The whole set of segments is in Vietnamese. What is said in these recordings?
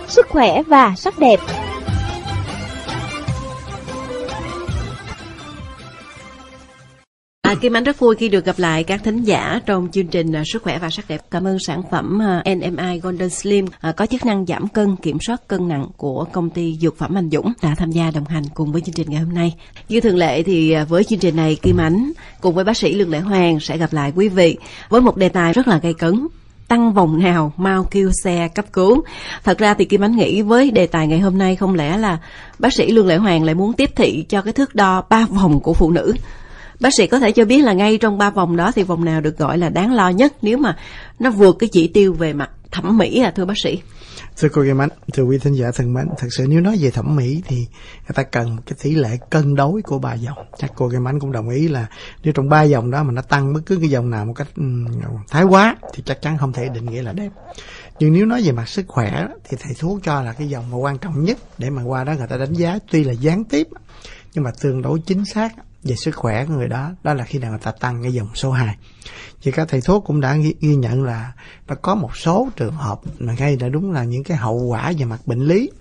sức khỏe và sắc đẹp. Kim Ánh rất vui khi được gặp lại các thính giả trong chương trình Sức khỏe và sắc đẹp. Cảm ơn sản phẩm NMI Golden Slim có chức năng giảm cân, kiểm soát cân nặng của công ty Dược phẩm Anh Dũng đã tham gia đồng hành cùng với chương trình ngày hôm nay. Như thường lệ thì với chương trình này, Kim Ánh cùng với bác sĩ Lương Lệ Hoàng sẽ gặp lại quý vị với một đề tài rất là gay cấn. Tăng vòng nào mau kêu xe cấp cứu. Thật ra thì Kim Ánh nghĩ với đề tài ngày hôm nay không lẽ là bác sĩ Lương Lệ Hoàng lại muốn tiếp thị cho cái thước đo 3 vòng của phụ nữ. Bác sĩ có thể cho biết là ngay trong 3 vòng đó thì vòng nào được gọi là đáng lo nhất nếu mà nó vượt cái chỉ tiêu về mặt thẩm mỹ thưa bác sĩ? Thưa cô Kim Ánh, thưa quý thính giả thân mến, thật sự nếu nói về thẩm mỹ thì người ta cần cái tỷ lệ cân đối của 3 vòng. Chắc cô Kim Ánh cũng đồng ý là nếu trong 3 vòng đó mà nó tăng bất cứ cái vòng nào một cách thái quá thì chắc chắn không thể định nghĩa là đẹp. Nhưng nếu nói về mặt sức khỏe thì thầy thuốc cho là cái vòng mà quan trọng nhất để mà qua đó người ta đánh giá, tuy là gián tiếp nhưng mà tương đối chính xác về sức khỏe của người đó, đó là khi nào người ta tăng cái vòng số 2. Thì các thầy thuốc cũng đã ghi nhận là nó có một số trường hợp mà gây ra đúng là những cái hậu quả về mặt bệnh lý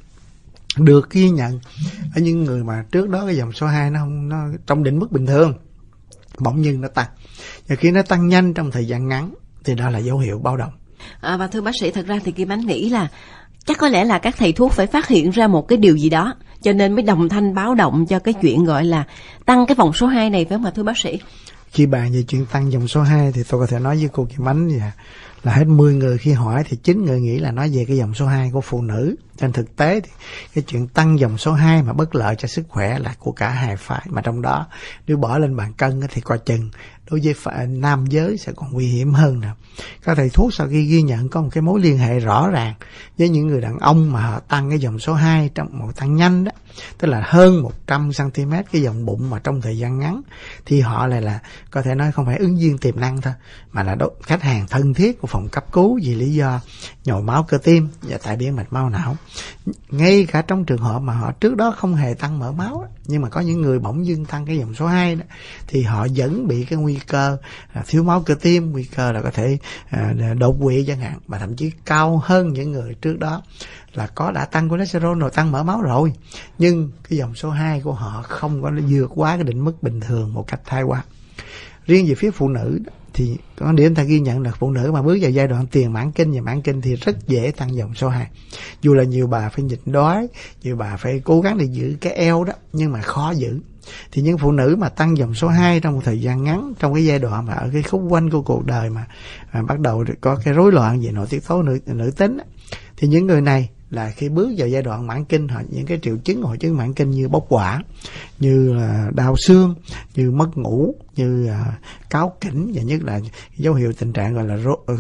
được ghi nhận ở những người mà trước đó cái vòng số 2 nó trong định mức bình thường, bỗng nhiên nó tăng. Và khi nó tăng nhanh trong thời gian ngắn thì đó là dấu hiệu báo động. Và thưa bác sĩ, thật ra thì Kim Ánh nghĩ là chắc có lẽ là các thầy thuốc phải phát hiện ra một cái điều gì đó cho nên mới đồng thanh báo động cho cái chuyện gọi là tăng cái vòng số 2 này, phải không ạ thưa bác sĩ? Khi bàn về chuyện tăng vòng số 2 thì tôi có thể nói với cô Kim Ánh là hết 10 người khi hỏi thì 9 người nghĩ là nói về cái vòng số 2 của phụ nữ. Trên thực tế thì cái chuyện tăng vòng số 2 mà bất lợi cho sức khỏe là của cả hai phái, mà trong đó nếu bỏ lên bàn cân thì coi chừng đối với nam giới sẽ còn nguy hiểm hơn nè. Các thầy thuốc sau khi ghi nhận có một cái mối liên hệ rõ ràng với những người đàn ông mà họ tăng cái vòng số 2 trong một tăng nhanh đó, tức là hơn 100 cm cái vòng bụng mà trong thời gian ngắn, thì họ lại là có thể nói không phải ứng viên tiềm năng thôi, mà là khách hàng thân thiết của phòng cấp cứu vì lý do nhồi máu cơ tim và tại biến mạch máu não. Ngay cả trong trường hợp mà họ trước đó không hề tăng mỡ máu, nhưng mà có những người bỗng dưng tăng cái vòng số 2 đó, thì họ vẫn bị cái nguy cơ thiếu máu cơ tim, nguy cơ là có thể đột quỵ chẳng hạn, mà thậm chí cao hơn những người trước đó là đã tăng cholesterol rồi, tăng mỡ máu rồi, nhưng cái vòng số 2 của họ không có vượt quá cái định mức bình thường một cách thái quá. Riêng về phía phụ nữ thì có điểm ta ghi nhận là phụ nữ mà bước vào giai đoạn tiền mãn kinh và mãn kinh thì rất dễ tăng vòng số 2. Dù là nhiều bà phải nhịn đói, nhiều bà phải cố gắng để giữ cái eo đó, nhưng mà khó giữ. Thì những phụ nữ mà tăng vòng số 2 trong một thời gian ngắn, trong cái giai đoạn mà ở cái khúc quanh của cuộc đời mà bắt đầu có cái rối loạn về nội tiết tố nữ tính, thì những người này là khi bước vào giai đoạn mãn kinh, họ những cái triệu chứng hội chứng mãn kinh như bốc hỏa, như là đau xương, như mất ngủ, như cáu kỉnh, và nhất là dấu hiệu tình trạng gọi là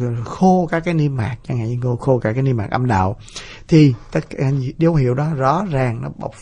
khô các cái niêm mạc, chẳng hạn như khô cả cái niêm mạc âm đạo, thì tất cả dấu hiệu đó rõ ràng nó bộc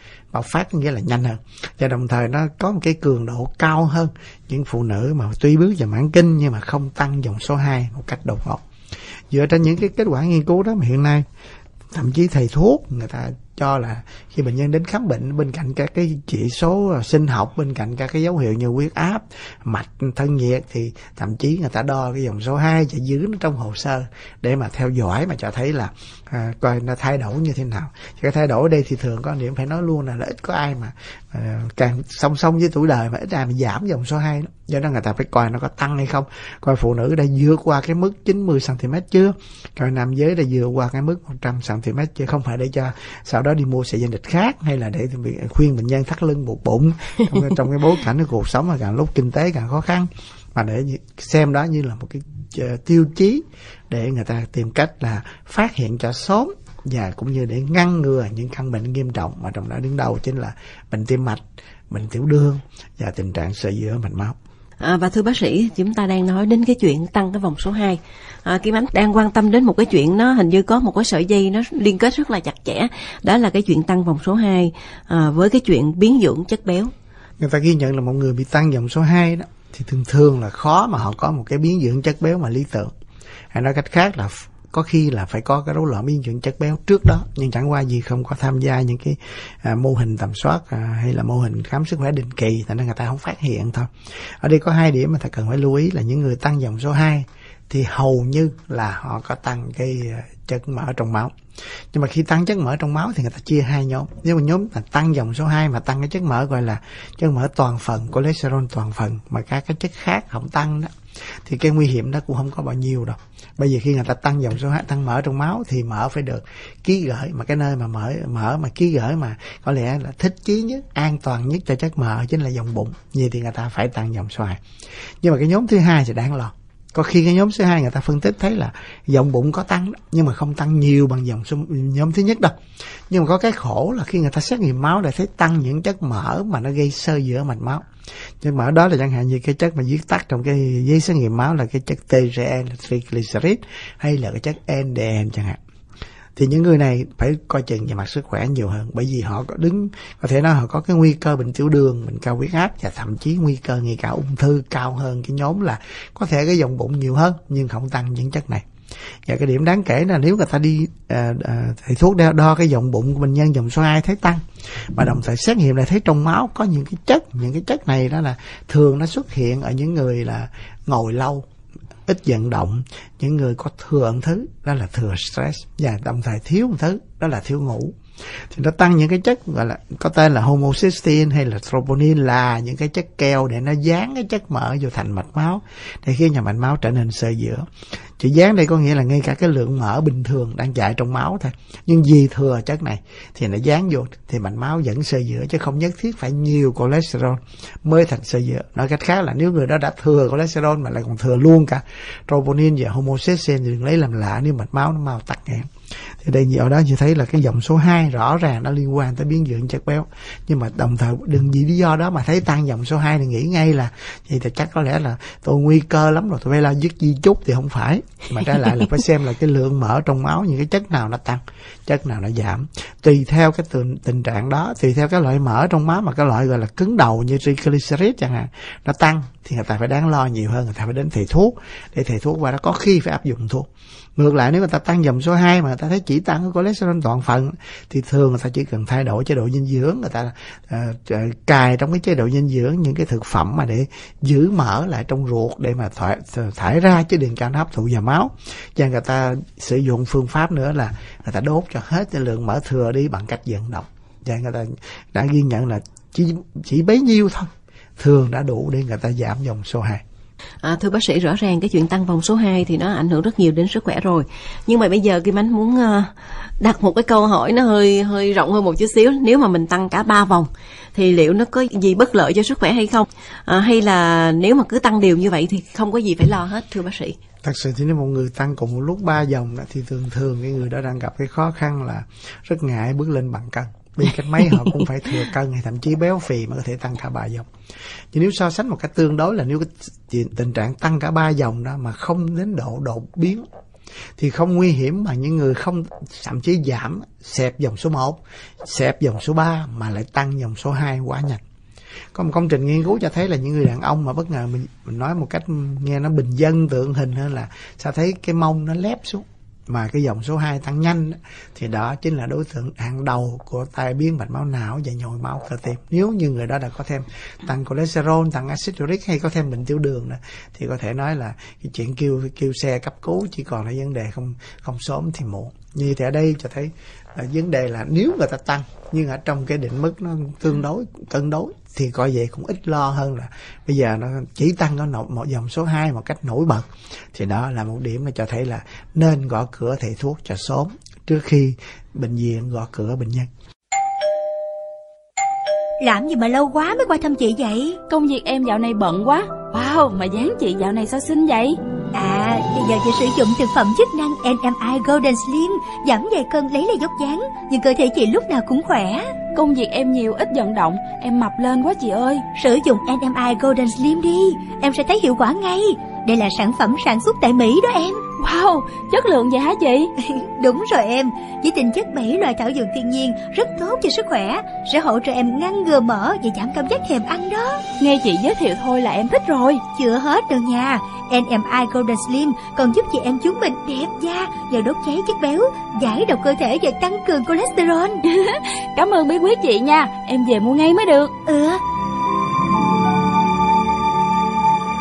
phát nghĩa là nhanh hơn, và đồng thời nó có một cái cường độ cao hơn những phụ nữ mà tuy bước vào mãn kinh nhưng mà không tăng vòng số 2 một cách đột ngột. Dựa trên những cái kết quả nghiên cứu đó mà hiện nay thậm chí thầy thuốc người ta cho là khi bệnh nhân đến khám bệnh, bên cạnh các cái chỉ số sinh học, bên cạnh các cái dấu hiệu như huyết áp, mạch, thân nhiệt, thì thậm chí người ta đo cái vòng số 2 và giữ nó trong hồ sơ để mà theo dõi, mà cho thấy là coi nó thay đổi như thế nào. Cái thay đổi ở đây thì thường có điểm phải nói luôn là ít có ai mà càng song song với tuổi đời mà ít ai mà giảm vòng số 2 đó. Do đó người ta phải coi nó có tăng hay không, coi phụ nữ đã vượt qua cái mức 90 cm chưa, coi nam giới đã vượt qua cái mức 100 cm chưa, không phải để cho sau đó đi mua sợi dây địch khác, hay là để khuyên bệnh nhân thắt lưng buộc bụng trong cái bối cảnh của cuộc sống mà càng lúc kinh tế càng khó khăn, mà để xem đó như là một cái tiêu chí để người ta tìm cách là phát hiện cho sớm, và cũng như để ngăn ngừa những căn bệnh nghiêm trọng, mà trong đó đứng đầu chính là bệnh tim mạch, bệnh tiểu đường và tình trạng sợi dữa mạch máu. Và thưa bác sĩ, chúng ta đang nói đến cái chuyện tăng cái vòng số 2. Kim Ánh đang quan tâm đến một cái chuyện, nó hình như có một cái sợi dây nó liên kết rất là chặt chẽ. Đó là cái chuyện tăng vòng số 2 với cái chuyện biến dưỡng chất béo. Người ta ghi nhận là một người bị tăng vòng số 2 đó thì thường là khó mà họ có một cái biến dưỡng chất béo mà lý tưởng. Hay nói cách khác là có khi là phải có cái rối loạn biến dưỡng chất béo trước đó, nhưng chẳng qua gì không có tham gia những cái mô hình tầm soát hay là mô hình khám sức khỏe định kỳ, thành ra người ta không phát hiện thôi. Ở đây có 2 điểm mà ta cần phải lưu ý là những người tăng vòng số 2 thì hầu như là họ có tăng cái chất mỡ trong máu. Nhưng mà khi tăng chất mỡ trong máu thì người ta chia hai nhóm. Nếu mà nhóm là tăng dòng số 2 mà tăng cái chất mỡ gọi là chất mỡ toàn phần, cholesterol toàn phần, mà các cái chất khác không tăng đó, thì cái nguy hiểm đó cũng không có bao nhiêu đâu. Bây giờ khi người ta tăng dòng số 2, tăng mỡ trong máu thì mỡ phải được ký gửi, mà cái nơi mà mỡ mà ký gửi mà có lẽ là thích chí nhất, an toàn nhất cho chất mỡ chính là dòng bụng. Vậy thì người ta phải tăng dòng số 2. Nhưng mà cái nhóm thứ hai thì đáng lo. Có khi cái nhóm số 2 người ta phân tích thấy là dòng bụng có tăng, nhưng mà không tăng nhiều bằng nhóm thứ nhất đâu. Nhưng mà có cái khổ là khi người ta xét nghiệm máu để thấy tăng những chất mỡ mà nó gây xơ vữa mạch máu. Chất mỡ đó là chẳng hạn như cái chất mà viết tắt trong cái giấy xét nghiệm máu là cái chất TGN, triglycerid, hay là cái chất NDN chẳng hạn. Thì những người này phải coi chừng về mặt sức khỏe nhiều hơn, bởi vì họ có thể nói họ có cái nguy cơ bệnh tiểu đường, bệnh cao huyết áp và thậm chí nguy cơ ngay cả ung thư cao hơn cái nhóm là có thể cái dòng bụng nhiều hơn nhưng không tăng những chất này. Và cái điểm đáng kể là nếu người ta đi thầy thuốc đo cái dòng bụng của bệnh nhân dòng số 2 thấy tăng, và đồng thời xét nghiệm lại thấy trong máu có những cái chất này đó là thường nó xuất hiện ở những người là ngồi lâu, ít vận động, những người có thừa một thứ đó là thừa stress, và đồng thời thiếu một thứ đó là thiếu ngủ. Thì nó tăng những cái chất gọi là có tên là homocysteine hay là troponin, là những cái chất keo để nó dán cái chất mỡ vô thành mạch máu để khiến cho mạch máu trở nên xơ vữa. Chữ dán đây có nghĩa là ngay cả cái lượng mỡ bình thường đang chạy trong máu thôi, nhưng vì thừa chất này thì nó dán vô thì mạch máu vẫn xơ vữa, chứ không nhất thiết phải nhiều cholesterol mới thành xơ vữa. Nói cách khác là nếu người đó đã thừa cholesterol mà lại còn thừa luôn cả troponin và homocysteine thì đừng lấy làm lạ nếu mạch máu nó mau tắc nghẽn. Thì đây ở đó chị thấy là cái dòng số 2 rõ ràng nó liên quan tới biến dưỡng chất béo. Nhưng mà đồng thời đừng vì lý do đó mà thấy tăng dòng số 2 thì nghĩ ngay là vậy thì chắc có lẽ là tôi nguy cơ lắm rồi, tôi phải la dứt di chúc, thì không phải. Mà trái lại là phải xem là cái lượng mỡ trong máu, những cái chất nào nó tăng, chất nào nó giảm. Tùy theo cái tình trạng đó, tùy theo cái loại mỡ trong máu, mà cái loại gọi là cứng đầu như triglycerid chẳng hạn, nó tăng thì người ta phải đáng lo nhiều hơn, người ta phải đến thầy thuốc để thầy thuốc, và nó có khi phải áp dụng thuốc. Ngược lại nếu người ta tăng dòng số 2 mà người ta thấy chỉ tăng cái cholesterol toàn phần thì thường người ta chỉ cần thay đổi chế độ dinh dưỡng, người ta cài trong cái chế độ dinh dưỡng những cái thực phẩm mà để giữ mỡ lại trong ruột để mà thải ra, chứ đừng cho nó hấp thụ vào máu. Và người ta sử dụng phương pháp nữa là người ta đốt cho hết cái lượng mỡ thừa đi bằng cách vận động. Và người ta đã ghi nhận là chỉ bấy nhiêu thôi thường đã đủ để người ta giảm dòng số 2. Thưa bác sĩ, rõ ràng cái chuyện tăng vòng số 2 thì nó ảnh hưởng rất nhiều đến sức khỏe rồi. Nhưng mà bây giờ Kim Ánh muốn đặt một cái câu hỏi nó hơi rộng hơn một chút xíu. Nếu mà mình tăng cả 3 vòng thì liệu nó có gì bất lợi cho sức khỏe hay không? Hay là nếu mà cứ tăng đều như vậy thì không có gì phải lo hết, thưa bác sĩ? Thật sự thì nếu một người tăng cùng một lúc 3 vòng thì thường cái người đó đang gặp cái khó khăn là rất ngại bước lên bằng cân. Vì cách mấy họ cũng phải thừa cân hay thậm chí béo phì mà có thể tăng cả 3 vòng. Chứ nếu so sánh một cách tương đối là nếu cái tình trạng tăng cả 3 vòng đó mà không đến độ đột biến thì không nguy hiểm bằng những người không, thậm chí giảm, xẹp dòng số 1, xẹp dòng số 3 mà lại tăng dòng số 2 quá nhanh. Có một công trình nghiên cứu cho thấy là những người đàn ông mà bất ngờ mình nói một cách nghe nó bình dân tượng hình hơn là sao thấy cái mông nó lép xuống mà cái dòng số 2 tăng nhanh thì đó chính là đối tượng hàng đầu của tai biến mạch máu não và nhồi máu cơ tim. Nếu như người đó đã có thêm tăng cholesterol, tăng axit uric hay có thêm bệnh tiểu đường nữa, thì có thể nói là cái chuyện kêu xe cấp cứu chỉ còn là vấn đề không sớm thì muộn. Như thì ở đây cho thấy là vấn đề là nếu người ta tăng nhưng ở trong cái định mức nó tương đối cân đối thì coi vậy cũng ít lo hơn là bây giờ nó chỉ tăng có một dòng số 2 một cách nổi bật. Thì đó là một điểm mà cho thấy là nên gõ cửa thầy thuốc cho sớm trước khi bệnh viện gõ cửa bệnh nhân. Làm gì mà lâu quá mới qua thăm chị vậy? Công việc em dạo này bận quá. Wow, mà dáng chị dạo này sao xinh vậy? Bây giờ chị sử dụng thực phẩm chức năng NMI Golden Slim, giảm vài cân lấy lại dốc dáng, nhưng cơ thể chị lúc nào cũng khỏe. Công việc em nhiều ít vận động, em mập lên quá chị ơi. Sử dụng NMI Golden Slim đi, em sẽ thấy hiệu quả ngay. Đây là sản phẩm sản xuất tại Mỹ đó em. Wow, chất lượng vậy hả chị? Đúng rồi em, với tinh chất 7 loại thảo dược thiên nhiên rất tốt cho sức khỏe, sẽ hỗ trợ em ngăn ngừa mỡ và giảm cảm giác thèm ăn đó. Nghe chị giới thiệu thôi là em thích rồi. Chưa hết đâu nha, NMI Golden Slim còn giúp chị em chúng mình đẹp da và đốt cháy chất béo, giải độc cơ thể và tăng cường cholesterol. Cảm ơn bí quyết chị nha, em về mua ngay mới được.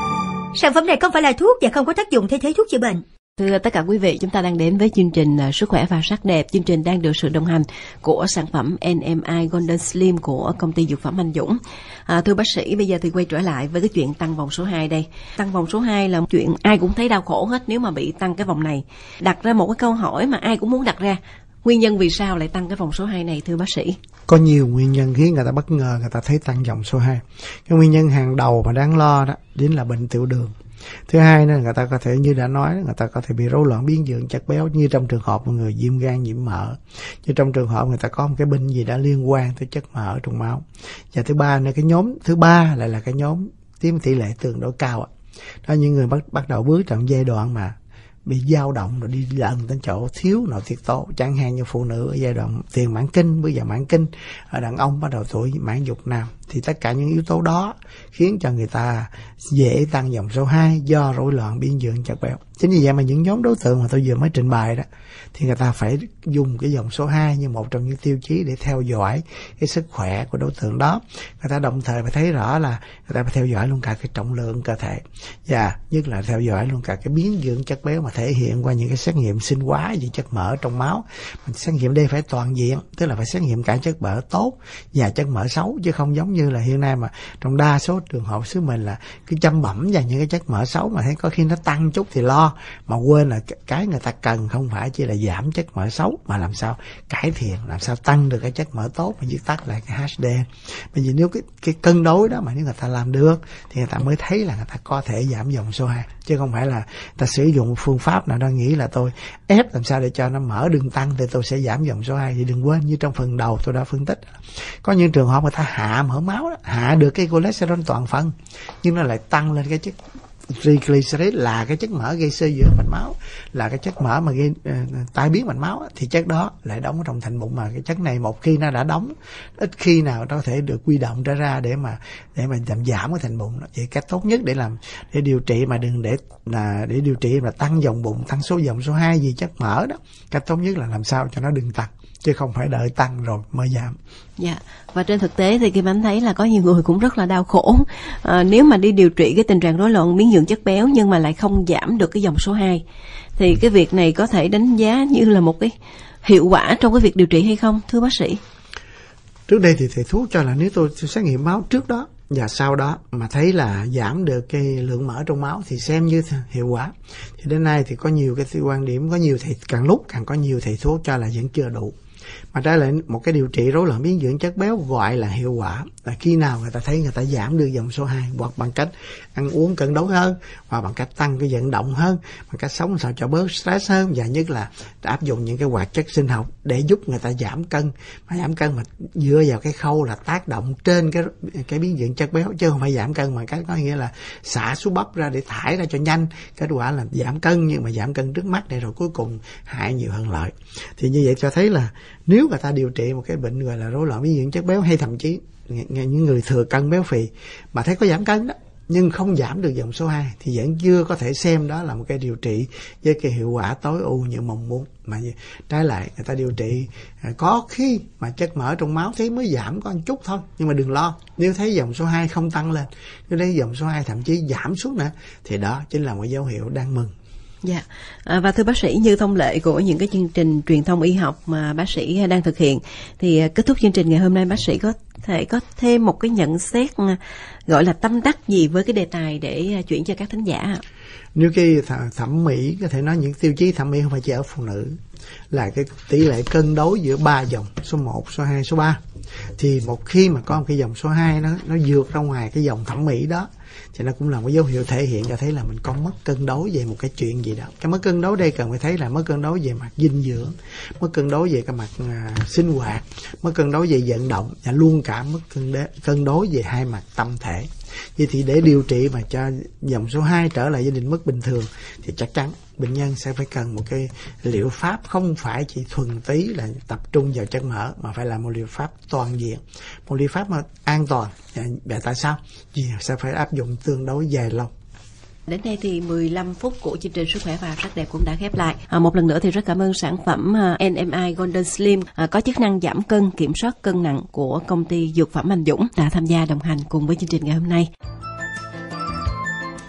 Sản phẩm này không phải là thuốc và không có tác dụng thay thế thuốc chữa bệnh. Thưa tất cả quý vị, chúng ta đang đến với chương trình Sức khỏe và sắc đẹp. Chương trình đang được sự đồng hành của sản phẩm NMI Golden Slim của công ty dược phẩm Anh Dũng. Thưa bác sĩ, bây giờ thì quay trở lại với cái chuyện tăng vòng số 2 đây. Tăng vòng số 2 là một chuyện ai cũng thấy đau khổ hết nếu mà bị tăng cái vòng này. Đặt ra một cái câu hỏi mà ai cũng muốn đặt ra. Nguyên nhân vì sao lại tăng cái vòng số 2 này thưa bác sĩ? Có nhiều nguyên nhân khiến người ta bất ngờ, người ta thấy tăng vòng số 2. Cái nguyên nhân hàng đầu mà đáng lo đó chính là bệnh tiểu đường. Thứ hai nữa, người ta có thể như đã nói, người ta có thể bị rối loạn biến dạng chất béo, như trong trường hợp một người viêm gan nhiễm mỡ, như trong trường hợp người ta có một cái bệnh gì đã liên quan tới chất mỡ trong máu. Và thứ ba nữa, cái nhóm thứ ba lại là cái nhóm tiêm tỷ lệ tương đối cao. Đó, những người bắt đầu bước trong giai đoạn mà bị dao động rồi đi lần đến chỗ thiếu nội tiết tố, chẳng hạn như phụ nữ ở giai đoạn tiền mãn kinh, bây giờ mãn kinh, ở đàn ông bắt đầu tuổi mãn dục nam, thì tất cả những yếu tố đó khiến cho người ta dễ tăng vòng số 2 do rối loạn biến dạng chất béo. Chính vì vậy mà những nhóm đối tượng mà tôi vừa mới trình bày đó thì người ta phải dùng cái vòng số 2 như một trong những tiêu chí để theo dõi cái sức khỏe của đối tượng đó. Người ta đồng thời phải thấy rõ là người ta phải theo dõi luôn cả cái trọng lượng cơ thể, và nhất là theo dõi luôn cả cái biến dạng chất béo mà thể hiện qua những cái xét nghiệm sinh hóa về chất mỡ trong máu. Mình xét nghiệm đây phải toàn diện, tức là phải xét nghiệm cả chất mỡ tốt và chất mỡ xấu, chứ không giống như là hiện nay mà trong đa số trường hợp xứ mình là cứ chăm bẩm vào những cái chất mỡ xấu, mà thấy có khi nó tăng chút thì lo, mà quên là cái người ta cần không phải chỉ là giảm chất mỡ xấu, mà làm sao cải thiện, làm sao tăng được cái chất mỡ tốt, mà viết tắt lại cái HDL. Bởi vì nếu cái cân đối đó mà nếu người ta làm được thì người ta mới thấy là người ta có thể giảm vòng số 2, chứ không phải là ta sử dụng một phương pháp nào đó nghĩ là tôi ép làm sao để cho nó mỡ đừng tăng thì tôi sẽ giảm vòng số 2. Thì đừng quên, như trong phần đầu tôi đã phân tích, có những trường hợp người ta hạ mỡ máu đó, hạ được cái cholesterol toàn phần, nhưng nó lại tăng lên cái chất triglycerid là cái chất mỡ gây xơ vữa mạch máu, là cái chất mỡ mà gây tai biến mạch máu, thì chất đó lại đóng ở trong thành bụng, mà cái chất này một khi nó đã đóng, ít khi nào nó có thể được quy động ra để mà giảm cái thành bụng đó. Vậy cách tốt nhất để điều trị mà đừng để điều trị mà tăng vòng bụng, tăng vòng số 2 vì chất mỡ đó, cách tốt nhất là làm sao cho nó đừng tăng, chứ không phải đợi tăng rồi mới giảm. Dạ, và trên thực tế thì Kim Ánh thấy là có nhiều người cũng rất là đau khổ. Nếu mà đi điều trị cái tình trạng rối loạn biến dạng chất béo nhưng mà lại không giảm được cái vòng số 2, thì cái việc này có thể đánh giá như là một cái hiệu quả trong cái việc điều trị hay không, thưa bác sĩ? Trước đây thì thầy thuốc cho là nếu tôi xét nghiệm máu trước đó và sau đó mà thấy là giảm được cái lượng mỡ trong máu thì xem như hiệu quả. Thì đến nay thì có nhiều cái quan điểm, có nhiều thầy, càng lúc càng có nhiều thầy thuốc cho là vẫn chưa đủ. Mà trái lại một cái điều trị rối loạn biến dạng chất béo gọi là hiệu quả là khi nào người ta thấy người ta giảm được vòng số 2, hoặc bằng cách ăn uống cân đối hơn, hoặc bằng cách tăng cái vận động hơn, bằng cách sống sao cho bớt stress hơn, và nhất là áp dụng những cái hoạt chất sinh học để giúp người ta giảm cân. Mà giảm cân mà dựa vào cái khâu là tác động trên cái biến dạng chất béo, chứ không phải giảm cân bằng cách có nghĩa là xả số bắp ra để thải ra cho nhanh, kết quả là giảm cân nhưng mà giảm cân trước mắt để rồi cuối cùng hại nhiều hơn lợi. Thì như vậy cho thấy là nếu người ta điều trị một cái bệnh gọi là rối loạn biến dạng chất béo, hay thậm chí những người thừa cân béo phì mà thấy có giảm cân đó nhưng không giảm được vòng số 2 thì vẫn chưa có thể xem đó là một cái điều trị với cái hiệu quả tối ưu như mong muốn. Mà trái lại người ta điều trị có khi mà chất mỡ trong máu thấy mới giảm có một chút thôi, nhưng mà đừng lo, nếu thấy vòng số 2 không tăng lên, nếu thấy vòng số 2 thậm chí giảm xuống nữa thì đó chính là một dấu hiệu đáng mừng. Dạ, và thưa bác sĩ, như thông lệ của những cái chương trình truyền thông y học mà bác sĩ đang thực hiện, thì kết thúc chương trình ngày hôm nay bác sĩ có thể có thêm một cái nhận xét gọi là tâm đắc gì với cái đề tài để chuyển cho các thính giả? Nếu cái thẩm mỹ, có thể nói những tiêu chí thẩm mỹ không phải chỉ ở phụ nữ, là cái tỷ lệ cân đối giữa 3 dòng, số 1, số 2, số 3. Thì một khi mà có một cái dòng số 2 nó vượt ra ngoài cái dòng thẩm mỹ đó thì nó cũng là một dấu hiệu thể hiện cho thấy là mình có mất cân đối về một cái chuyện gì đó. Cái mất cân đối đây cần phải thấy là mất cân đối về mặt dinh dưỡng, mất cân đối về cái mặt sinh hoạt, mất cân đối về vận động, và luôn cả mất cân đối về hai mặt tâm thể. Vậy thì để điều trị mà cho dòng số 2 trở lại gia đình mức bình thường thì chắc chắn bệnh nhân sẽ phải cần một cái liệu pháp không phải chỉ thuần túy là tập trung vào chất mỡ, mà phải là một liệu pháp toàn diện, một liệu pháp mà an toàn. Và tại sao? Vì sẽ phải áp dụng tương đối dài lâu. Đến đây thì 15 phút của chương trình Sức khỏe và sắc đẹp cũng đã khép lại. Một lần nữa thì rất cảm ơn sản phẩm NMI Golden Slim có chức năng giảm cân, kiểm soát cân nặng của công ty Dược phẩm Anh Dũng đã tham gia đồng hành cùng với chương trình ngày hôm nay.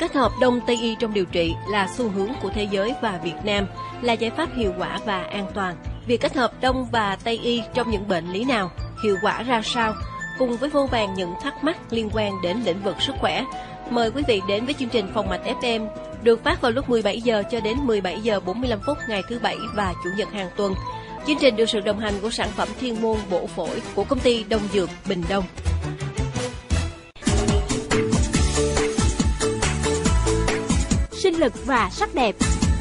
kết hợp Đông Tây y trong điều trị là xu hướng của thế giới và Việt Nam, là giải pháp hiệu quả và an toàn. Việc kết hợp Đông và Tây y trong những bệnh lý nào, hiệu quả ra sao, cùng với vô vàn những thắc mắc liên quan đến lĩnh vực sức khỏe. Mời quý vị đến với chương trình Phòng mạch FM, được phát vào lúc 17 giờ cho đến 17 giờ 45 phút ngày thứ Bảy và Chủ nhật hàng tuần. Chương trình được sự đồng hành của sản phẩm thiên môn bổ phổi của công ty Đông Dược Bình Đông. Sinh lực và sắc đẹp.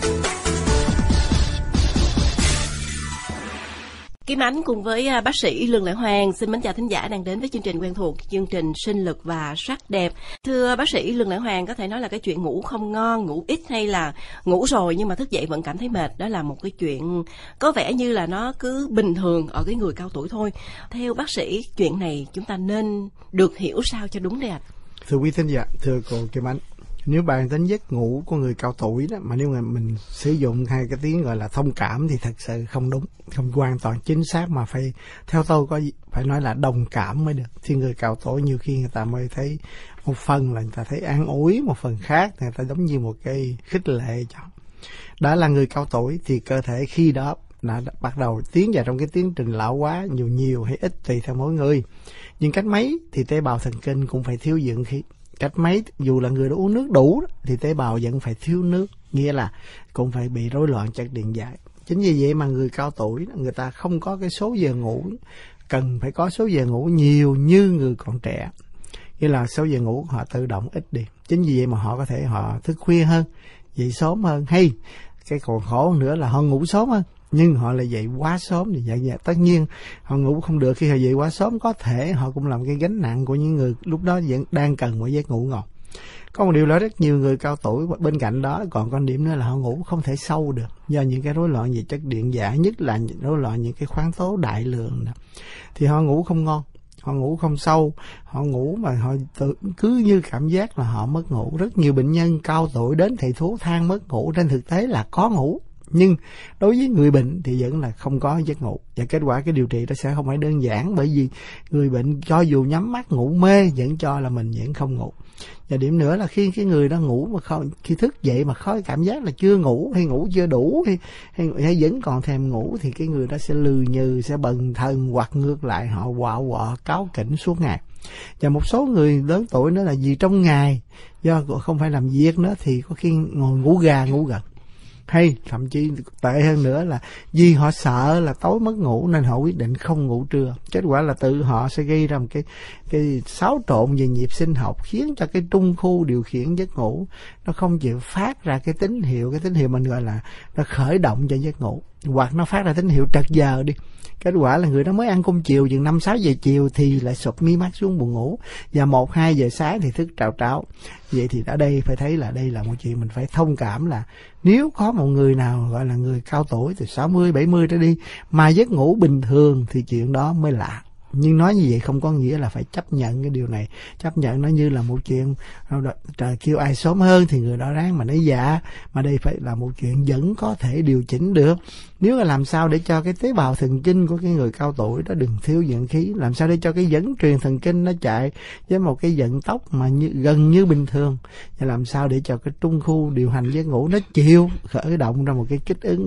Kim Ánh cùng với bác sĩ Lương Lệ Hoàng xin mến chào thính giả đang đến với chương trình quen thuộc, chương trình Sinh lực và sắc đẹp. Thưa bác sĩ Lương Lệ Hoàng, có thể nói là cái chuyện ngủ không ngon, ngủ ít hay là ngủ rồi nhưng mà thức dậy vẫn cảm thấy mệt, đó là một cái chuyện có vẻ như là nó cứ bình thường ở cái người cao tuổi thôi. Theo bác sĩ, chuyện này chúng ta nên được hiểu sao cho đúng đây ạ? Thưa quý thính giả, thưa cô Kim Ánh, nếu bàn đến giấc ngủ của người cao tuổi đó, mà nếu mà mình sử dụng hai cái tiếng gọi là thông cảm thì thật sự không đúng, không hoàn toàn chính xác, mà phải theo tôi phải nói là đồng cảm mới được. Thì người cao tuổi nhiều khi người ta mới thấy một phần là người ta thấy an ủi, một phần khác người ta giống như một cái khích lệ cho. Đã là người cao tuổi thì cơ thể khi đó đã bắt đầu tiến vào trong cái tiến trình lão hóa, nhiều hay ít tùy theo mỗi người. Nhưng cách mấy thì tế bào thần kinh cũng phải thiếu dưỡng khí. Cách mấy dù là người đã uống nước đủ thì tế bào vẫn phải thiếu nước, nghĩa là cũng phải bị rối loạn chất điện giải. Chính vì vậy mà người cao tuổi người ta không có cái số giờ ngủ, cần phải có số giờ ngủ nhiều như người còn trẻ, nghĩa là số giờ ngủ họ tự động ít đi. Chính vì vậy mà họ có thể họ thức khuya hơn, dậy sớm hơn, hay cái còn khổ nữa là họ ngủ sớm hơn nhưng họ lại dậy quá sớm thì dạ, tất nhiên họ ngủ không được. Khi họ dậy quá sớm có thể họ cũng làm cái gánh nặng của những người lúc đó vẫn đang cần một giấc ngủ ngon. Có một điều đó rất nhiều người cao tuổi bên cạnh đó còn có điểm nữa là họ ngủ không thể sâu được do những cái rối loạn về chất điện giải, nhất là rối loạn những cái khoáng tố đại lượng đó. Thì họ ngủ không ngon, họ ngủ không sâu, họ ngủ mà họ cứ như cảm giác là họ mất ngủ. Rất nhiều bệnh nhân cao tuổi đến thầy thuốc than mất ngủ, trên thực tế là có ngủ, nhưng đối với người bệnh thì vẫn là không có giấc ngủ. Và kết quả cái điều trị đó sẽ không phải đơn giản, bởi vì người bệnh cho dù nhắm mắt ngủ mê vẫn cho là mình vẫn không ngủ. Và điểm nữa là khi cái người đó ngủ mà không, khi thức dậy mà có cảm giác là chưa ngủ hay ngủ chưa đủ hay vẫn còn thèm ngủ thì cái người đó sẽ lừ nhừ, sẽ bần thần, hoặc ngược lại họ quạo cáu kỉnh suốt ngày. Và một số người lớn tuổi nữa là vì trong ngày do không phải làm việc nữa thì có khi ngồi ngủ gà ngủ gật, hay thậm chí tệ hơn nữa là vì họ sợ là tối mất ngủ nên họ quyết định không ngủ trưa. Kết quả là tự họ sẽ gây ra một cái xáo trộn về nhịp sinh học, khiến cho cái trung khu điều khiển giấc ngủ nó không chịu phát ra cái tín hiệu mình gọi là nó khởi động cho giấc ngủ, hoặc nó phát ra tín hiệu trật giờ đi. Kết quả là người đó mới ăn cơm chiều chừng 5-6 giờ chiều thì lại sụp mi mắt xuống buồn ngủ, và 1-2 giờ sáng thì thức trào. Vậy thì ở đây phải thấy là đây là một chuyện mình phải thông cảm, là nếu có một người nào gọi là người cao tuổi từ 60-70 trở đi mà giấc ngủ bình thường thì chuyện đó mới lạ. Nhưng nói như vậy không có nghĩa là phải chấp nhận cái điều này, chấp nhận nó như là một chuyện trời kêu ai sớm hơn thì người đó ráng mà nói dạ, mà đây phải là một chuyện vẫn có thể điều chỉnh được. Nếu là làm sao để cho cái tế bào thần kinh của cái người cao tuổi đó đừng thiếu dưỡng khí, làm sao để cho cái dẫn truyền thần kinh nó chạy với một cái vận tốc mà gần như bình thường, và làm sao để cho cái trung khu điều hành giấc ngủ nó chịu khởi động ra một cái kích ứng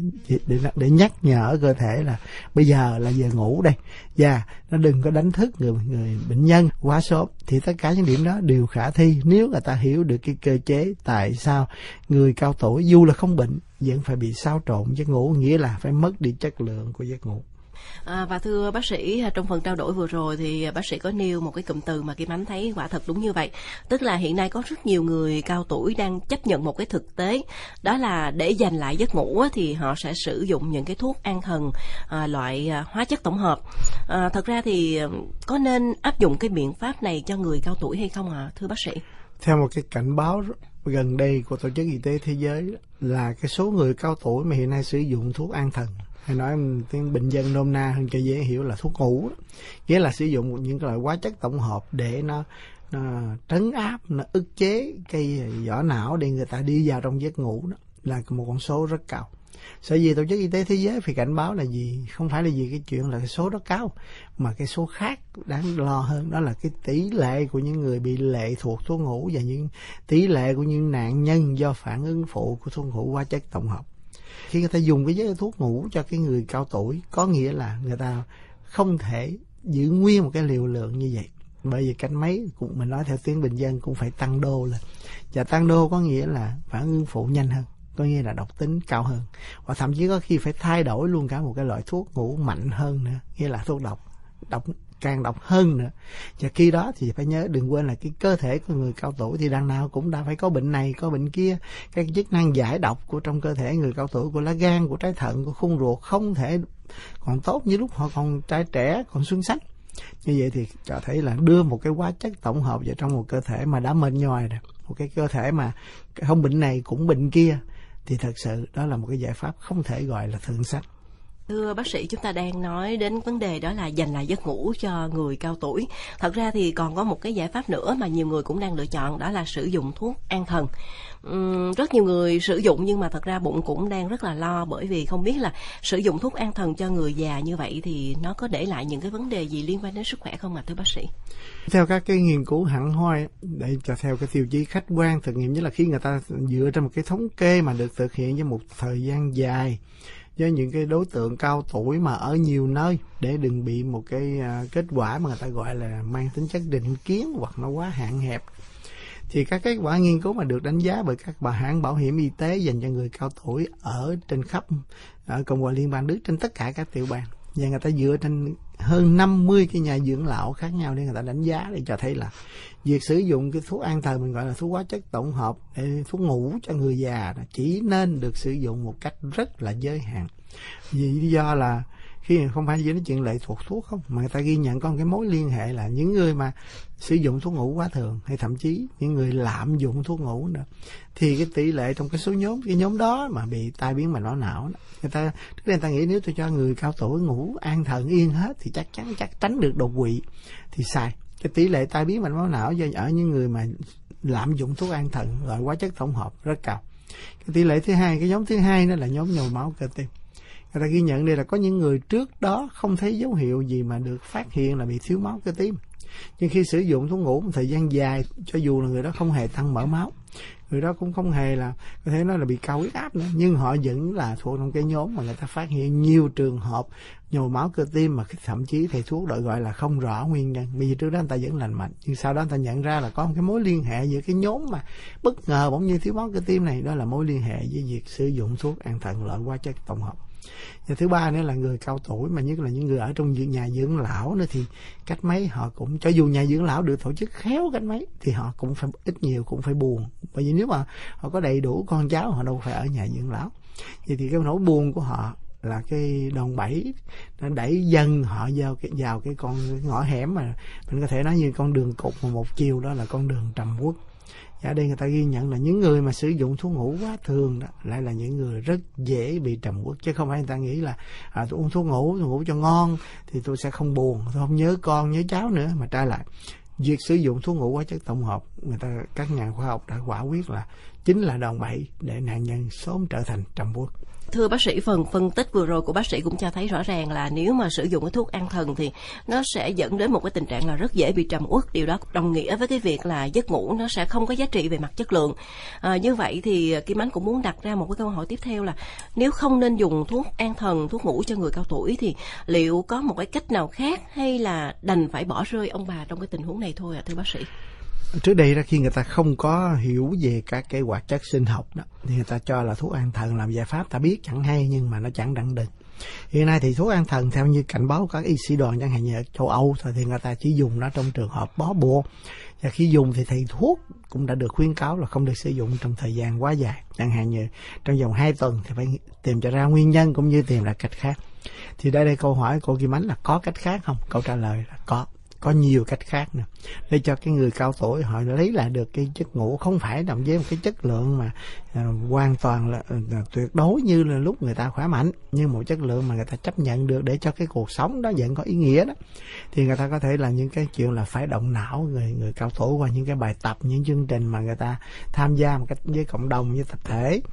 để nhắc nhở cơ thể là bây giờ là giờ ngủ đây, và nó đừng có đánh thức người bệnh nhân quá sớm. Thì tất cả những điểm đó đều khả thi nếu người ta hiểu được cái cơ chế tại sao người cao tuổi dù là không bệnh vẫn phải bị xáo trộn giấc ngủ, nghĩa là phải mất đi chất lượng của giấc ngủ. Và thưa bác sĩ, trong phần trao đổi vừa rồi thì bác sĩ có nêu một cái cụm từ mà Kim Ánh thấy quả thật đúng như vậy. Tức là hiện nay có rất nhiều người cao tuổi đang chấp nhận một cái thực tế, đó là để giành lại giấc ngủ thì họ sẽ sử dụng những cái thuốc an thần, loại hóa chất tổng hợp. Thật ra thì có nên áp dụng cái biện pháp này cho người cao tuổi hay không ạ, thưa bác sĩ? Theo một cái cảnh báo gần đây của Tổ chức Y tế Thế giới là cái số người cao tuổi mà hiện nay sử dụng thuốc an thần, hay nói tiếng bệnh dân nôm na hơn cho dễ hiểu là thuốc ngủ, nghĩa là sử dụng những cái loại hóa chất tổng hợp để nó trấn áp, nó ức chế cái vỏ não để người ta đi vào trong giấc ngủ, đó là một con số rất cao. Sở dĩ Tổ chức Y tế Thế giới phải cảnh báo là gì? Không phải là vì cái chuyện là cái số đó cao, mà cái số khác đáng lo hơn, đó là cái tỷ lệ của những người bị lệ thuộc thuốc ngủ và những tỷ lệ của những nạn nhân do phản ứng phụ của thuốc ngủ hóa chất tổng hợp. Khi người ta dùng cái thuốc ngủ cho cái người cao tuổi, có nghĩa là người ta không thể giữ nguyên một cái liều lượng như vậy. Bởi vì cách mấy, mình nói theo tiếng bình dân, cũng phải tăng đô lên. Và tăng đô có nghĩa là phản ứng phụ nhanh hơn, có nghĩa là độc tính cao hơn. Và thậm chí có khi phải thay đổi luôn cả một cái loại thuốc ngủ mạnh hơn nữa, nghĩa là thuốc độc càng độc hơn nữa. Và khi đó thì phải nhớ, đừng quên là cái cơ thể của người cao tuổi thì đằng nào cũng đã phải có bệnh này, có bệnh kia. Cái chức năng giải độc của trong cơ thể người cao tuổi, của lá gan, của trái thận, của khung ruột không thể còn tốt như lúc họ còn trai trẻ, còn xuân xanh. Như vậy thì cho thấy là đưa một cái hóa chất tổng hợp vào trong một cơ thể mà đã mệt nhoài rồi, một cái cơ thể mà không bệnh này cũng bệnh kia, thì thật sự đó là một cái giải pháp không thể gọi là thượng sách. Thưa bác sĩ, chúng ta đang nói đến vấn đề đó là dành lại giấc ngủ cho người cao tuổi. Thật ra thì còn có một cái giải pháp nữa mà nhiều người cũng đang lựa chọn, đó là sử dụng thuốc an thần. Rất nhiều người sử dụng nhưng mà thật ra bụng cũng đang rất là lo, bởi vì không biết là sử dụng thuốc an thần cho người già như vậy thì nó có để lại những cái vấn đề gì liên quan đến sức khỏe không ạ thưa bác sĩ? Theo các cái nghiên cứu hẳn hoi, để cho theo cái tiêu chí khách quan thực nghiệm, nhất là khi người ta dựa trên một cái thống kê mà được thực hiện với một thời gian dài với những cái đối tượng cao tuổi mà ở nhiều nơi, để đừng bị một cái kết quả mà người ta gọi là mang tính chất định kiến hoặc nó quá hạn hẹp. Thì các kết quả nghiên cứu mà được đánh giá bởi các hãng bảo hiểm y tế dành cho người cao tuổi ở trên khắp ở Cộng hòa Liên bang Đức, trên tất cả các tiểu bang, và người ta dựa trên hơn 50 cái nhà dưỡng lão khác nhau để người ta đánh giá, để cho thấy là việc sử dụng cái thuốc an thần, mình gọi là thuốc hóa chất tổng hợp, thuốc ngủ cho người già, chỉ nên được sử dụng một cách rất là giới hạn. Vì lý do là khi không phải chỉ nói chuyện lệ thuộc thuốc không, mà người ta ghi nhận có một cái mối liên hệ là những người mà sử dụng thuốc ngủ quá thường, hay thậm chí những người lạm dụng thuốc ngủ nữa, thì cái tỷ lệ trong cái nhóm đó mà bị tai biến mạch máu não đó, người ta nghĩ nếu tôi cho người cao tuổi ngủ an thần yên hết thì chắc tránh được đột quỵ, thì sai. Cái tỷ lệ tai biến mạch máu não ở những người mà lạm dụng thuốc an thần loại hóa chất tổng hợp rất cao. Cái tỷ lệ thứ hai, cái nhóm thứ hai đó là nhóm nhồi máu cơ tim. Người ta ghi nhận đây là có những người trước đó không thấy dấu hiệu gì mà được phát hiện là bị thiếu máu cơ tim, nhưng khi sử dụng thuốc ngủ một thời gian dài, cho dù là người đó không hề tăng mỡ máu, người đó cũng không hề là có thể nói là bị cao huyết áp nữa, nhưng họ vẫn là thuộc trong cái nhóm mà người ta phát hiện nhiều trường hợp nhồi máu cơ tim mà thậm chí thầy thuốc đội gọi là không rõ nguyên nhân. Vì trước đó người ta vẫn lành mạnh, nhưng sau đó người ta nhận ra là có một cái mối liên hệ giữa cái nhóm mà bất ngờ bỗng nhiên thiếu máu cơ tim này, đó là mối liên hệ với việc sử dụng thuốc an thần loại hóa chất tổng hợp. Và thứ ba nữa là người cao tuổi, mà nhất là những người ở trong nhà dưỡng lão nữa, thì cách mấy họ cũng, cho dù nhà dưỡng lão được tổ chức khéo cách mấy, thì họ cũng phải ít nhiều cũng phải buồn, bởi vì nếu mà họ có đầy đủ con cháu, họ đâu phải ở nhà dưỡng lão. Vậy thì cái nỗi buồn của họ là cái đòn bẩy nó đẩy dần họ vào cái con ngõ hẻm mà mình có thể nói như con đường cụt mà một chiều, đó là con đường trầm uất. Ở đây người ta ghi nhận là những người mà sử dụng thuốc ngủ quá thường đó lại là những người rất dễ bị trầm uất, chứ không phải người ta nghĩ là tôi uống thuốc ngủ cho ngon thì tôi sẽ không buồn, tôi không nhớ con nhớ cháu nữa, mà trái lại việc sử dụng thuốc ngủ hóa chất tổng hợp, các nhà khoa học đã quả quyết là chính là đòn bẩy để nạn nhân sớm trở thành trầm uất. Thưa bác sĩ, phần phân tích vừa rồi của bác sĩ cũng cho thấy rõ ràng là nếu mà sử dụng cái thuốc an thần thì nó sẽ dẫn đến một cái tình trạng là rất dễ bị trầm uất. Điều đó đồng nghĩa với cái việc là giấc ngủ nó sẽ không có giá trị về mặt chất lượng. Như vậy thì Kim Ánh cũng muốn đặt ra một cái câu hỏi tiếp theo là nếu không nên dùng thuốc an thần, thuốc ngủ cho người cao tuổi thì liệu có một cái cách nào khác, hay là đành phải bỏ rơi ông bà trong cái tình huống này thôi ạ thưa bác sĩ? Trước đây đó, khi người ta không có hiểu về các cái hoạt chất sinh học đó, thì người ta cho là thuốc an thần làm giải pháp, ta biết chẳng hay nhưng mà nó chẳng đặng đừng. Hiện nay thì thuốc an thần theo như cảnh báo của các y sĩ đoàn chẳng hạn như ở châu Âu thì người ta chỉ dùng nó trong trường hợp bó buộc, và khi dùng thì thầy thuốc cũng đã được khuyến cáo là không được sử dụng trong thời gian quá dài, chẳng hạn như trong vòng 2 tuần thì phải tìm cho ra nguyên nhân cũng như tìm ra cách khác. Thì đây câu hỏi cô Kim Ánh là có cách khác không? Câu trả lời là có nhiều cách khác nữa, để cho cái người cao tuổi họ lấy lại được cái giấc ngủ, không phải nằm với một cái chất lượng mà hoàn toàn là tuyệt đối như là lúc người ta khỏe mạnh, nhưng một chất lượng mà người ta chấp nhận được để cho cái cuộc sống đó vẫn có ý nghĩa đó. Thì người ta có thể là những cái chuyện là phải động não người cao tuổi qua những cái bài tập, những chương trình mà người ta tham gia một cách với cộng đồng, với tập thể,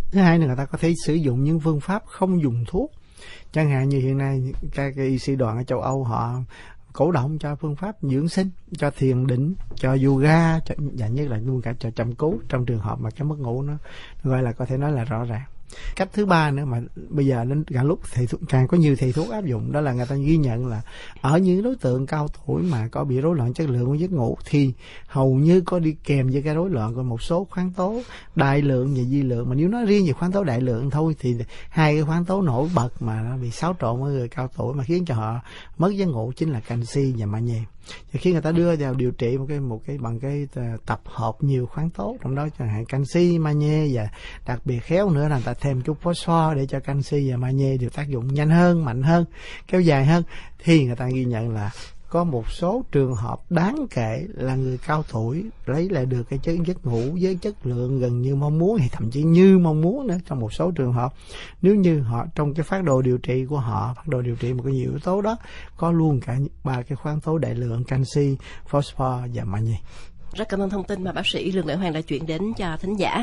Thứ hai là người ta có thể sử dụng những phương pháp không dùng thuốc, chẳng hạn như hiện nay các cái y sĩ đoàn ở châu Âu họ cổ động cho phương pháp dưỡng sinh, cho thiền định, cho yoga, và nhất là luôn cả cho chăm cứu trong trường hợp mà cái mất ngủ nó gọi là có thể nói là rõ ràng. Cách thứ ba nữa mà bây giờ đến càng lúc càng có nhiều thầy thuốc áp dụng, đó là người ta ghi nhận là ở những đối tượng cao tuổi mà có bị rối loạn chất lượng của giấc ngủ thì hầu như có đi kèm với cái rối loạn của một số khoáng tố đại lượng và vi lượng. Mà nếu nói riêng về khoáng tố đại lượng thôi thì hai cái khoáng tố nổi bật mà nó bị xáo trộn ở người cao tuổi mà khiến cho họ mất giấc ngủ chính là canxi và magie. Và khi người ta đưa vào điều trị một cái bằng cái tập hợp nhiều khoáng tố, trong đó chẳng hạn canxi, magie và đặc biệt khéo nữa là người ta thêm chút phosphor để cho canxi và magie được tác dụng nhanh hơn, mạnh hơn, kéo dài hơn, thì người ta ghi nhận là có một số trường hợp đáng kể là người cao tuổi lấy lại được cái giấc ngủ với chất lượng gần như mong muốn, hay thậm chí như mong muốn nữa trong một số trường hợp, nếu như họ trong cái phác đồ điều trị của họ, phác đồ điều trị một cái nhiều yếu tố đó có luôn cả ba cái khoáng tố đại lượng canxi, phosphor và magie. Rất cảm ơn thông tin mà bác sĩ Lương Lệ Hoàng đã chuyển đến cho thính giả.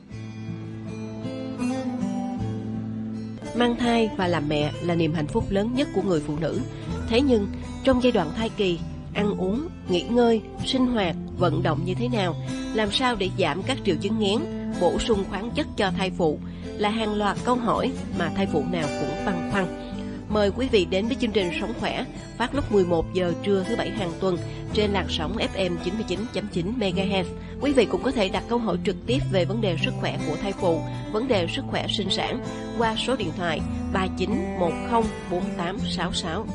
Mang thai và làm mẹ là niềm hạnh phúc lớn nhất của người phụ nữ. Thế nhưng, trong giai đoạn thai kỳ, ăn uống, nghỉ ngơi, sinh hoạt, vận động như thế nào, làm sao để giảm các triệu chứng nghén, bổ sung khoáng chất cho thai phụ là hàng loạt câu hỏi mà thai phụ nào cũng băn khoăn. Mời quý vị đến với chương trình Sống Khỏe, phát lúc 11 giờ trưa thứ Bảy hàng tuần trên làn sóng FM 99.9 MHz. Quý vị cũng có thể đặt câu hỏi trực tiếp về vấn đề sức khỏe của thai phụ, vấn đề sức khỏe sinh sản qua số điện thoại 39104866.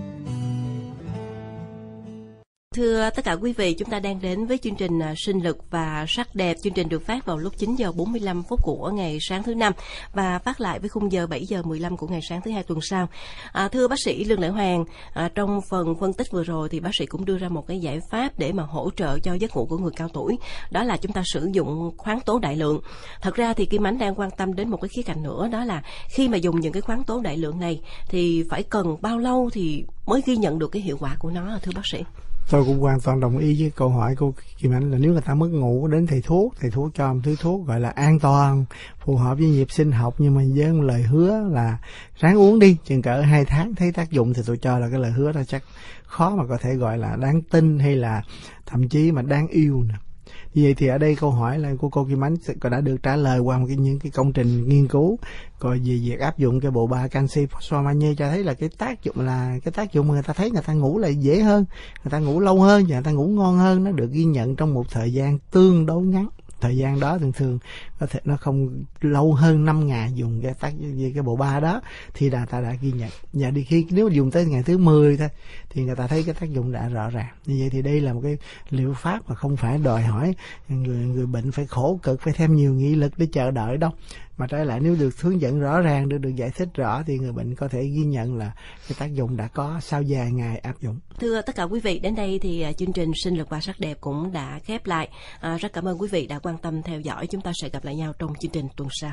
Thưa tất cả quý vị, chúng ta đang đến với chương trình Sinh lực và sắc đẹp. Chương trình được phát vào lúc 9 giờ 45 phút của ngày sáng thứ Năm và phát lại với khung giờ 7 giờ 15 của ngày sáng thứ Hai tuần sau. Thưa bác sĩ Lương Lệ Hoàng, trong phần phân tích vừa rồi thì bác sĩ cũng đưa ra một cái giải pháp để mà hỗ trợ cho giấc ngủ của người cao tuổi. Đó là chúng ta sử dụng khoáng tố đại lượng. Thật ra thì Kim Ánh đang quan tâm đến một cái khía cạnh nữa, đó là khi mà dùng những cái khoáng tố đại lượng này thì phải cần bao lâu thì mới ghi nhận được cái hiệu quả của nó, thưa bác sĩ? Tôi cũng hoàn toàn đồng ý với câu hỏi của Kim Anh là nếu người ta mất ngủ đến thầy thuốc cho một thứ thuốc gọi là an toàn, phù hợp với nhịp sinh học, nhưng mà với một lời hứa là ráng uống đi, chừng cỡ 2 tháng thấy tác dụng, thì tôi cho là cái lời hứa đó chắc khó mà có thể gọi là đáng tin hay là thậm chí mà đáng yêu nè. Vì vậy thì ở đây câu hỏi là của cô Kim Ánh đã được trả lời qua những cái công trình nghiên cứu rồi về việc áp dụng cái bộ ba canxi, phosphor, magie, cho thấy là cái tác dụng mà người ta thấy người ta ngủ lại dễ hơn, người ta ngủ lâu hơn và người ta ngủ ngon hơn, nó được ghi nhận trong một thời gian tương đối ngắn. Thời gian đó thường có thể nó không lâu hơn 5 ngày dùng cái bộ ba đó thì ta đã ghi nhận. Và khi nếu dùng tới ngày thứ 10 thôi thì người ta thấy cái tác dụng đã rõ ràng. Như vậy thì đây là một cái liệu pháp mà không phải đòi hỏi người bệnh phải khổ cực, phải thêm nhiều nghị lực để chờ đợi đâu. Mà trái lại nếu được hướng dẫn rõ ràng, được giải thích rõ thì người bệnh có thể ghi nhận là cái tác dụng đã có sau vài ngày áp dụng. Thưa tất cả quý vị, đến đây thì chương trình Sinh lực và sắc đẹp cũng đã khép lại. Rất cảm ơn quý vị đã quan tâm theo dõi. Chúng ta sẽ gặp lại nhau trong chương trình tuần sau.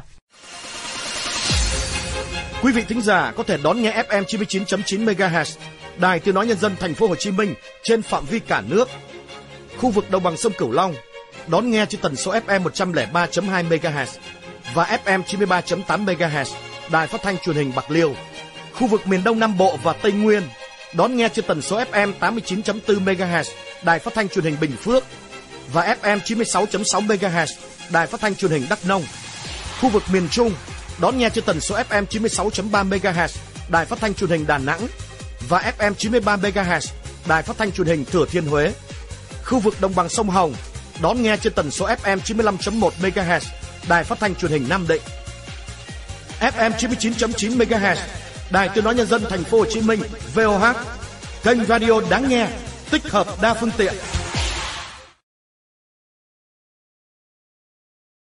Quý vị thính giả có thể đón nghe FM 99.9 MHz, Đài Tiếng nói Nhân dân Thành phố Hồ Chí Minh trên phạm vi cả nước. Khu vực đồng bằng sông Cửu Long đón nghe trên tần số FM 103.2 MHz và FM 93.8 MHz, Đài Phát thanh Truyền hình Bạc Liêu. Khu vực miền Đông Nam Bộ và Tây Nguyên đón nghe trên tần số FM 89.4 MHz, Đài Phát thanh Truyền hình Bình Phước và FM 96.6 MHz, Đài Phát thanh Truyền hình Đắk Nông. Khu vực miền Trung đón nghe trên tần số FM 96.3 MHz, Đài Phát thanh Truyền hình Đà Nẵng và FM 93 MHz, Đài Phát thanh Truyền hình Thừa Thiên Huế. Khu vực đồng bằng sông Hồng đón nghe trên tần số FM 95.1 MHz, Đài Phát thanh Truyền hình Nam Định. FM 99.9 MHz, Đài Tiếng nói Nhân dân Thành phố Hồ Chí Minh VOH, kênh radio đáng nghe, tích hợp đa phương tiện.